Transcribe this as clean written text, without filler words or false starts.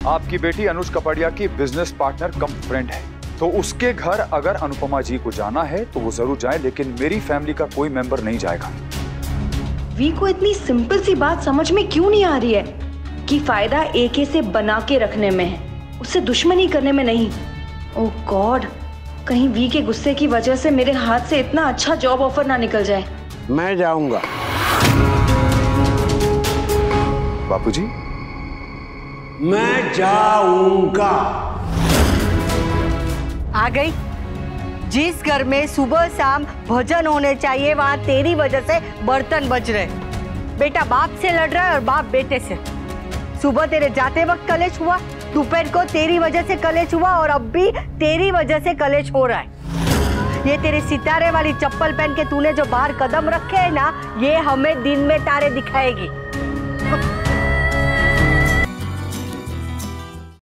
आपकी बेटी अनुज कपड़िया की बिजनेस पार्टनर कम फ्रेंड है, तो उसके घर अगर अनुपमा जी को जाना है तो वो जरूर जाए, लेकिन मेरी फैमिली का कोई मेंबर नहीं जाएगा। वी को इतनी सिंपल सी बात समझ में क्यों नहीं आ रही है कि फायदा एके से बना के रखने में है, उससे दुश्मनी करने में नहीं। ओह गॉड, कहीं वी के गुस्से की वजह से मेरे हाथ से इतना अच्छा जॉब ऑफर ना निकल जाए। मैं जाऊंगा। बापूजी, मैं जाऊंगा। आ गई। जिस घर में सुबह शाम भजन होने चाहिए वहां तेरी वजह से बर्तन बज रहे। बेटा बाप से लड़ रहा है और बाप बेटे से। सुबह तेरे जाते वक्त कलेश हुआ, दोपहर को तेरी वजह से कलेश हुआ और अब भी तेरी वजह से कलेश हो रहा है। ये तेरे सितारे वाली चप्पल पहन के तूने जो बाहर कदम रखे है ना, ये हमें दिन में तारे दिखाएगी।